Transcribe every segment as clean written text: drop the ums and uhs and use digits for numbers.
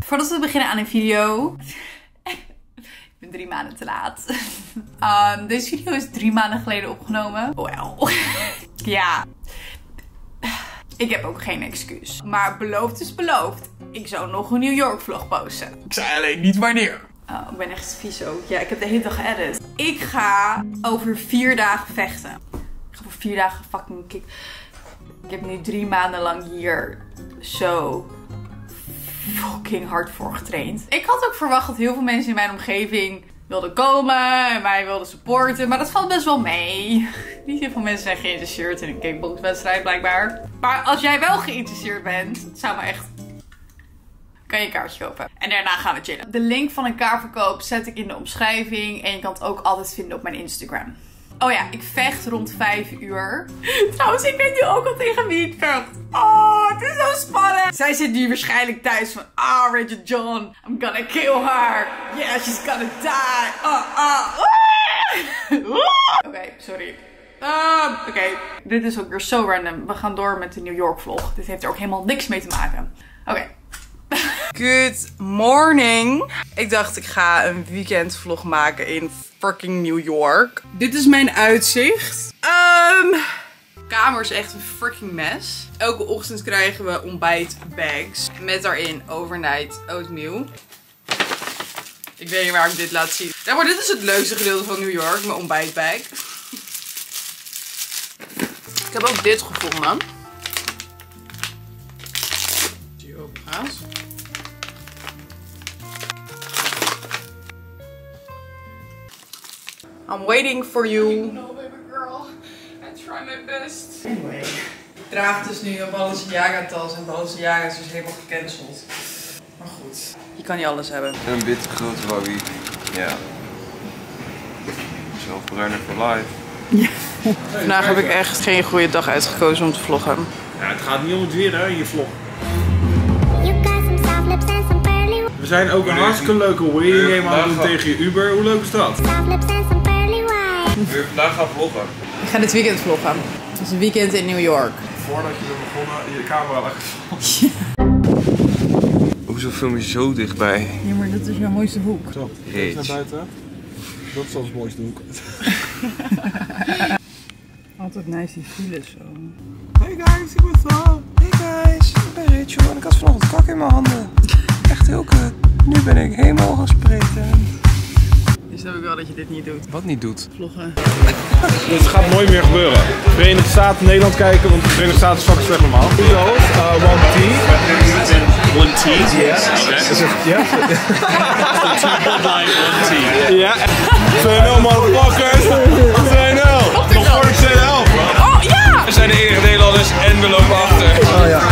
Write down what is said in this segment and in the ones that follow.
Voordat we beginnen aan een video. Ik ben 3 maanden te laat. Deze video is 3 maanden geleden opgenomen. Well. Ja. Ik heb ook geen excuus. Maar beloofd is beloofd. Ik zou nog een New York vlog posten. Ik zei alleen niet wanneer. Ik ben echt vies ook. Ja, ik heb de hele dag geëdit. Ik ga over 4 dagen vechten. Ik ga voor 4 dagen fucking kick. Ik heb nu 3 maanden lang hier zo fucking hard voor getraind. Ik had ook verwacht dat heel veel mensen in mijn omgeving wilden komen en mij wilden supporten. Maar dat valt best wel mee. Niet heel veel mensen zijn geïnteresseerd in een kickboxwedstrijd blijkbaar. Maar als jij wel geïnteresseerd bent, zou me echt... kan je een kaartje kopen. En daarna gaan we chillen. De link van een kaartverkoop zet ik in de omschrijving. En je kan het ook altijd vinden op mijn Instagram. Oh ja, ik vecht rond 5 uur. Trouwens, ik weet nu ook al tegen wie ik vecht. Oh, het is zo spannend. Zij zit nu waarschijnlijk thuis van... Ah, Bridget John, I'm gonna kill her. Yeah, she's gonna die. Oké, sorry. Oké, dit is ook weer zo random. We gaan door met de New York vlog. Dit heeft er ook helemaal niks mee te maken. Oké. Good morning. Ik dacht ik ga een weekendvlog maken in fucking New York. Dit is mijn uitzicht. Kamer is echt een freaking mess. Elke ochtend krijgen we ontbijtbags met daarin overnight oatmeal. Ik weet niet waar ik dit laat zien. Ja, maar dit is het leukste gedeelte van New York, mijn ontbijtbag. Ik heb ook dit gevonden. Die open gaat. I'm waiting for you. No, baby girl. I try my best. Anyway. Ik draag dus nu een Balenciaga tas en Balenciaga is dus helemaal gecanceld. Maar goed, je kan niet alles hebben. En een witte grote waggie. Ja. Zelfbruiner for life. Ja. Vandaag heb ik echt geen goede dag uitgekozen om te vloggen. Ja, het gaat niet om het weer hè, in je vlog. We zijn ook een hartstikke leuke waiting game aan het doen tegen je Uber. Hoe leuk is dat? Wil je vandaag gaan vloggen? Ik ga dit weekend vloggen. Het is een weekend in New York. Voordat je bent begonnen, je camera lag Hoezo film je zo dichtbij? Ja, maar dat is jouw mooiste hoek. Zo, Reet. naar buiten. Dat is ons mooiste hoek. Altijd nice die files zo. Hey guys, ik ben Sam. Hey guys, ik ben Rachel en ik had vanochtend kak in mijn handen. Echt heel kut. Nu ben ik helemaal gespreten. Dus snap ik wel dat je dit niet doet. Wat niet doet? Vloggen. Dus het gaat nooit meer gebeuren. Verenigde Staten, Nederland kijken, want de Verenigde Staten is fucking slecht normaal. Hoezo? One T. One T? Yes. Yeah. Ja. Ja. 2-0 motherfuckers. 2-0. Nog voor de tweede helft. Oh ja! We zijn de enige Nederlanders en we lopen achter. Oh ja.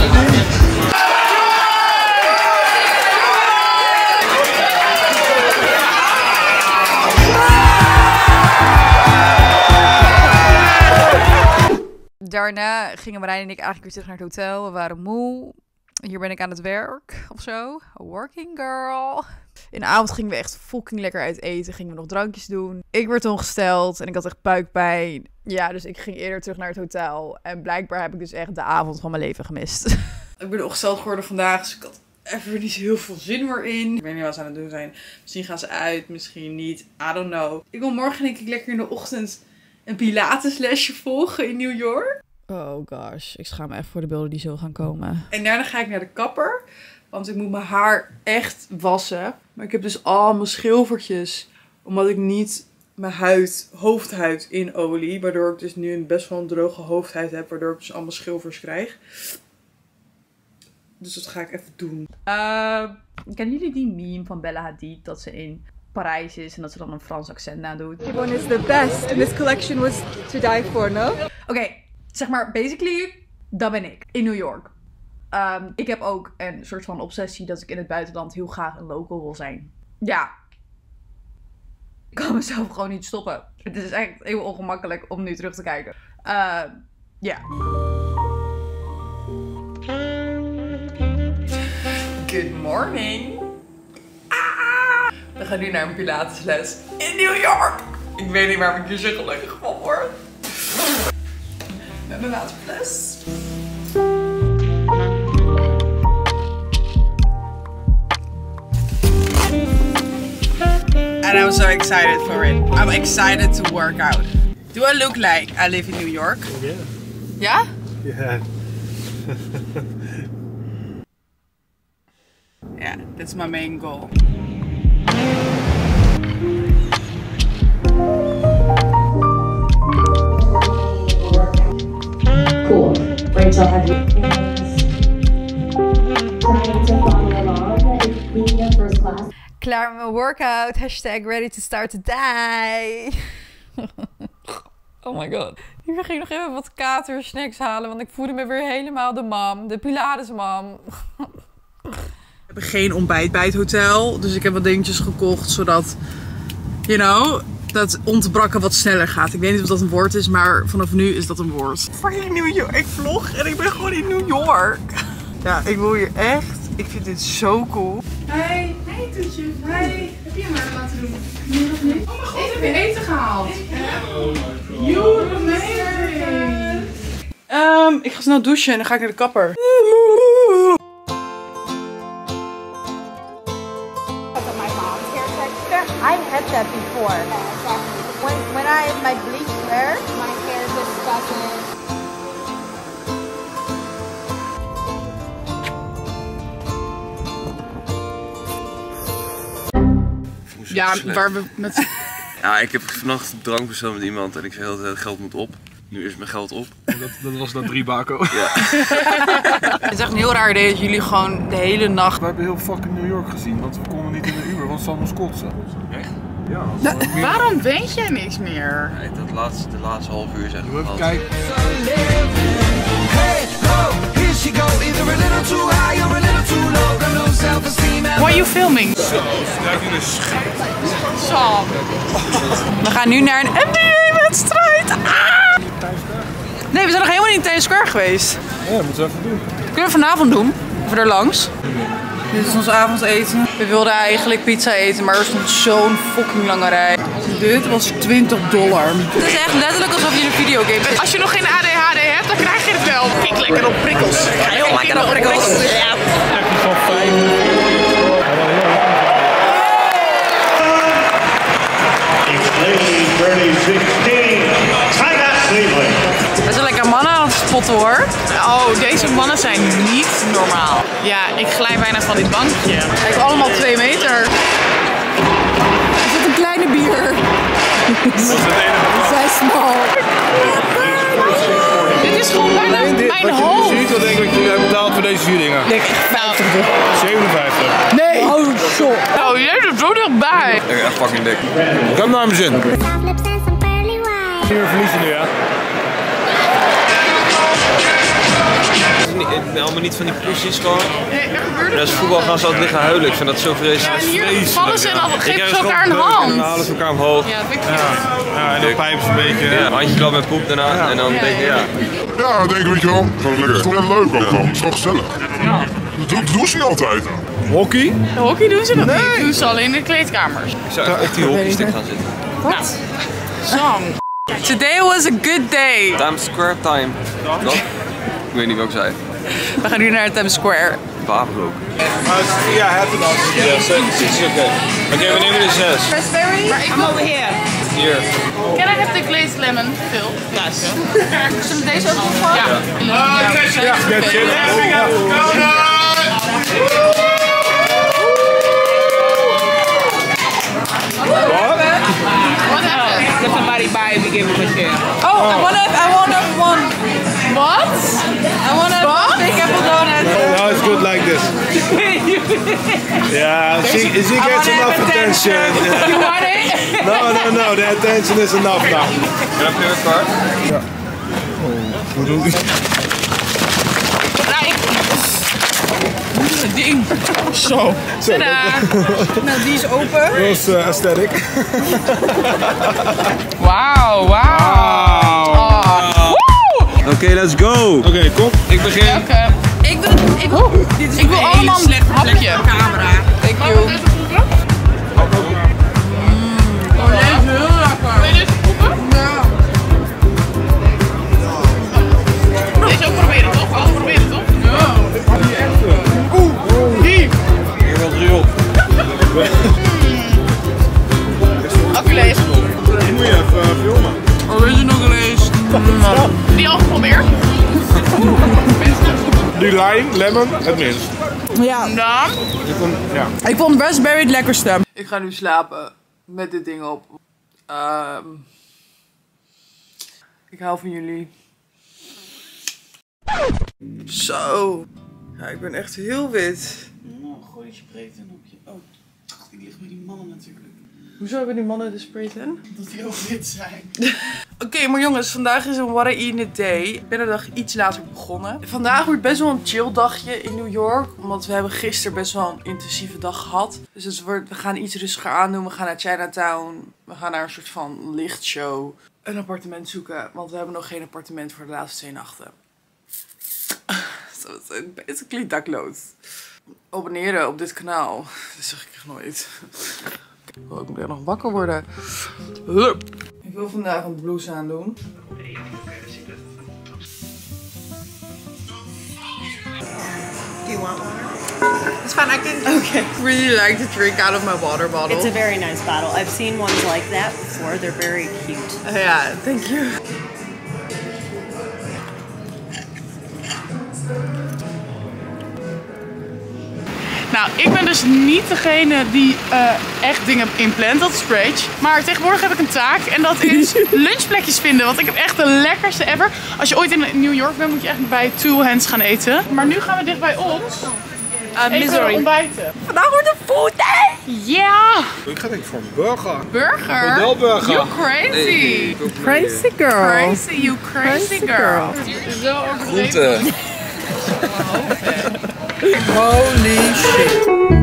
Daarna gingen Marijn en ik eigenlijk weer terug naar het hotel. We waren moe. Hier ben ik aan het werk of zo. Working girl. In de avond gingen we echt fucking lekker uit eten. Gingen we nog drankjes doen. Ik werd ongesteld en ik had echt buikpijn. Ja, dus ik ging eerder terug naar het hotel. En blijkbaar heb ik dus echt de avond van mijn leven gemist. Ik ben ongesteld geworden vandaag, dus ik had even niet zo heel veel zin meer in. Ik weet niet wat ze aan het doen zijn. Misschien gaan ze uit, misschien niet. I don't know. Ik wil morgen denk ik lekker in de ochtend een pilateslesje volgen in New York. Oh gosh, ik schaam me echt voor de beelden die zo gaan komen. En daarna ga ik naar de kapper, want ik moet mijn haar echt wassen. Maar ik heb dus al mijn schilfertjes, omdat ik niet mijn hoofdhuid inolie. Waardoor ik dus nu een best wel een droge hoofdhuid heb, waardoor ik dus allemaal schilfers krijg. Dus dat ga ik even doen. Kennen jullie die meme van Bella Hadid dat ze in Parijs is en dat ze dan een Frans accent nadoet? One is the best and this collection was to die for, no? Oké, zeg maar basically, dat ben ik. In New York. Ik heb ook een soort van obsessie dat ik in het buitenland heel graag een local wil zijn. Ja. Ik kan mezelf gewoon niet stoppen. Het is echt heel ongemakkelijk om nu terug te kijken. Ja. Good morning. We gaan nu naar een pilatesles in New York. Ik weet niet waarom ik hier zo gelukkig van word. Met mijn waterfles. And I'm so excited for it. I'm excited to work out. Do I look like I live in New York? Yeah. Yeah? Yeah. Yeah, that's my main goal. Cool. Rachel, have you trying to follow along being your first class? Klaar met mijn workout. Hashtag ready to start the day. Oh my god. Hier ging nog even wat katersnacks halen, want ik voelde me weer helemaal de mam. De Pilatesmam. We hebben geen ontbijt bij het hotel, dus ik heb wat dingetjes gekocht zodat, you know, dat ontbrakken wat sneller gaat. Ik weet niet of dat een woord is, maar vanaf nu is dat een woord. Fucking New York. Ik vlog en ik ben gewoon in New York. Ja, ik wil hier echt. Ik vind dit zo cool. Hey, Toetje. Hey, heb je hem maar laten doen? Nee, nog niet. Oh mijn god, ik heb je eten gehaald. You amazing. Ik ga snel douchen en dan ga ik naar de kapper. I had that before. When I had my bleached hair, my hair just doesn't. Ja, waar we met... Ja, ik heb vannacht drank besteld met iemand en ik zei de hele tijd geld moet op. Nu is mijn geld op. Dat was dat 3 bako. Ja. Het is echt een heel raar idee dat jullie gewoon de hele nacht... We hebben heel fucking New York gezien, want we konden niet in de Uber, want Sam moest kotsen. Echt? Ja. Waarom weet jij niks meer? Nee, de laatste half uur zeg ik. Even kijken. Why are you filming? Sam. We gaan nu naar een NBA-wedstrijd. Nee, we zijn nog helemaal niet in Times Square geweest. Ja, dat moeten we even doen. Kunnen we vanavond doen? Even er langs. Dit is ons avondeten. We wilden eigenlijk pizza eten, maar er stond zo'n fucking lange rij. Dit was $20. Het is echt letterlijk alsof je in een videogame bent. Als je nog geen ADHD hebt, dan krijg je het wel. Kijk lekker op prikkels. Heel lekker op prikkels. Ja. We zijn lekker mannen aan het spotten hoor. Oh, deze mannen zijn niet normaal. Ja, ik glij bijna van dit bankje. Kijk, allemaal 2 meter. Is dit een kleine bier? Dat is het enige. Zij small. Dit is gewoon bijna mijn hoofd. Ziet, wat denk ik dat je hebt betaald voor deze 4 dingen? Ik 50. 57. Nee! Oh, zo. Oh, jij zit zo dichtbij. Ik ben echt fucking dik. Ik heb naar mijn zin. Niet meer verliezen nu, ja? Ik ben allemaal niet van die poesjes gewoon. Nee, dat gebeurt het. Als voetbal gaan ze altijd liggen huilen. Ik vind dat zo vreselijk. Ja, hier vallen ze en dan geven ze elkaar een En hand. dan halen ze elkaar omhoog. Ja, dat vind ik cute. Ja, en dan pijpen ze een beetje. Ja, handje klap met poep daarna. En dan denk je, ja. Ja, dan denk ik, weet je wel, gewoon lekker. Het is toch wel leuk ook dan, het is toch gezellig. Ja. Dat doen ze niet altijd. Hockey? De hockey doen ze nog niet. Doen ze alleen in de kleedkamers. Ik zou echt op die hockeystick gaan zitten. Wat? Sam. Today was a good day. Times Square time. Dat? Ik weet niet wat ik zei. We gaan nu naar Times Square. Wapenrook. Ja, heb het al. Ja, 6 is oké. Oké, we nemen de 6. Raspberry? I'm over here. Hier. Can I have the glazed lemon? Phil? Yes. Zullen we deze ook nog van? Ja. Ja, that's it. What happened? Let somebody buy it, we give him a share. Oh, I want one. What? I want a big apple donut. No, it's good like this. Yeah, she gets enough attention. You want it? No, the attention is enough now. Can I play with card? Ja. Hoe doe ik? Het ding. Zo. Tadaa. Nou, die is open. Dat was aesthetic. Wauw. Oké, let's go. Oké, kom. Ik begin. Ik wil allemaal een hapje. Camera. Thank you. Oh, deze is heel lekker. Wil je deze proeven? Ja. Deze ook proberen toch? Alle proberen toch? Ja. Hier wil 3 op. lime, lemon het minst. Ja. Ik vond raspberry het lekkerste. Ik ga nu slapen met dit ding op. Ik hou van jullie. Zo. Ja, ik ben echt heel wit. Nou, gooi je spraytan op je... Oh, die ligt bij die mannen natuurlijk. Hoezo hebben die mannen de spraytan? Omdat die heel wit zijn. Oké, maar jongens, vandaag is een what I eat in a day. Ik ben de dag iets later begonnen. Vandaag wordt best wel een chill dagje in New York. Omdat we hebben gisteren best wel een intensieve dag gehad. Dus we gaan iets rustiger aandoen. We gaan naar Chinatown. We gaan naar een soort van lichtshow. Een appartement zoeken. Want we hebben nog geen appartement voor de laatste 2 nachten. So it's basically dakloos. Abonneren op dit kanaal. Dat zeg ik echt nooit. Oh, ik moet echt nog wakker worden. Ik wil vandaag een blouse aandoen. Do you want water? It's fine, I can... Okay. I really like to drink out of my water bottle. It's a very nice bottle. I've seen ones like that before. They're very cute. Yeah, thank you. Nou, ik ben dus niet degene die echt dingen inplant, dat is Rach. Maar tegenwoordig heb ik een taak en dat is lunchplekjes vinden. Want ik heb echt de lekkerste ever. Als je ooit in New York bent, moet je echt bij Two Hands gaan eten. Maar nu gaan we dicht bij ons even ontbijten. Vandaag wordt een food day! Ja! Ik ga denk ik voor een burger. Burger? Modelburger. You crazy! Crazy girl. Crazy, you crazy girl. Zo overdreven. Holy shit.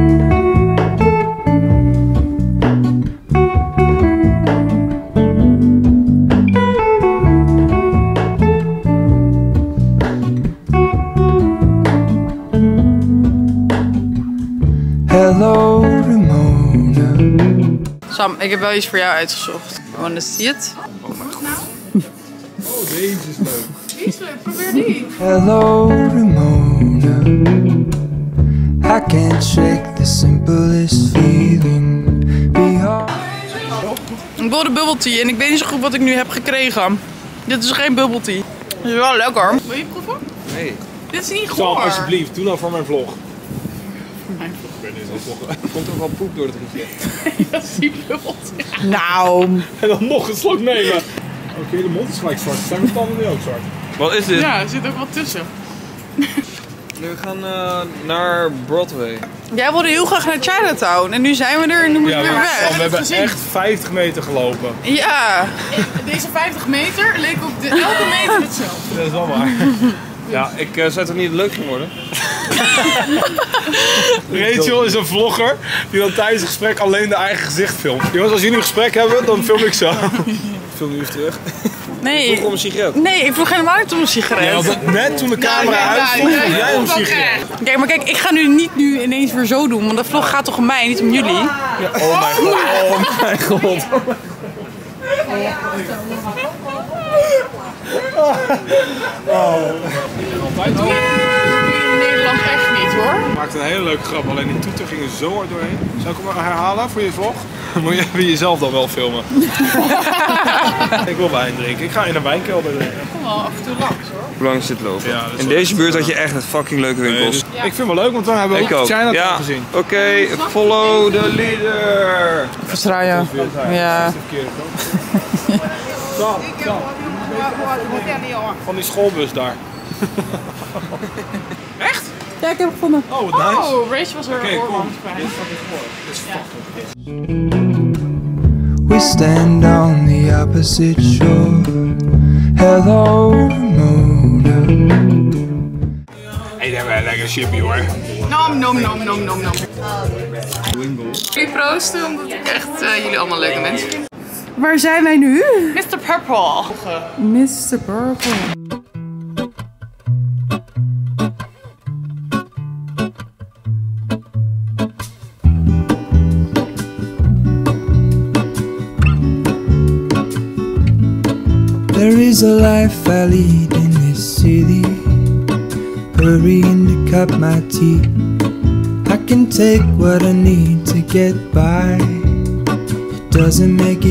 Hello Ramona. Sam, ik heb wel iets voor jou uitgezocht. Wanna see it? Oh, deze is leuk. Die is leuk, probeer die. Hello Ramona. I can't shake the simplest feeling. Ik wilde bubble tea en ik weet niet zo goed wat ik nu heb gekregen. Dit is geen bubble tea. Het is wel lekker. Wil je proeven? Nee. Dit is niet Sam, goor. alsjeblieft, doe nou voor mijn vlog. Mijn vlog. Ik ben nu zo'n vlog. Er komt ook wel poep door het rietje. Dat is die bubble tea. Nou. En dan nog een slok nemen. Oké, de mond is gelijk zwart. Zijn mijn tanden nu ook zwart? Wat is dit? Ja, er zit ook wat tussen. We gaan naar Broadway. Jij wilde heel graag naar Chinatown en nu zijn we er en nu moeten we weer weg. Sam, we hebben echt 50 meter gelopen. Ja. Deze 50 meter leek op elke meter hetzelfde. Dat is wel waar. Ja, ik zei toch niet dat het leuk ging worden? Rachel is een vlogger die dan tijdens een gesprek alleen de eigen gezicht filmt. Jongens, als jullie een gesprek hebben, dan film ik zo. Film nu even terug. Nee. Ik vroeg om een sigaret. Nee, ik vroeg helemaal niet om een sigaret. Ja, want net toen de camera uitstond, vroeg jij om een sigaret. Kijk, maar kijk, ik ga niet ineens weer zo doen, want de vlog gaat toch om mij, niet om jullie. Ja, oh mijn god. Oh mijn god. Dat doe je in Nederland echt niet hoor. Ik maakte een hele leuke grap, alleen die toeter ging er zo hard doorheen. Zou ik hem maar herhalen voor je vlog? Moet je jezelf dan wel filmen? Ik wil wijn drinken. Ik ga in een wijnkelder drinken. Ik kom wel af en toe langs hoor. Hoe lang is dit lopen? Ja, in deze buurt had je echt het fucking leuke winkels. Dus ik vind het wel leuk, want dan hebben we ook Chinatown gezien. Oké, follow the leader. Verstraaien. Ja. Van die schoolbus daar. Echt? Ja, ik heb het gevonden. Oh, wat nice. Oh, Rach was er oormangs bij. Dit is fucking goed. Dit is fucking goed. We stand on the opposite shore. Hello Ramona. Hey, dat is wel een lekker chipje hoor. Nom, nom, nom, nom, nom, nom. Ik proosten omdat ik echt jullie allemaal leuke mensen vind. Waar zijn wij nu? Mr. Purple. Mr. Purple. There is a life I lead in this city, hurrying to cut my teeth. I can take what I need to get by. It doesn't make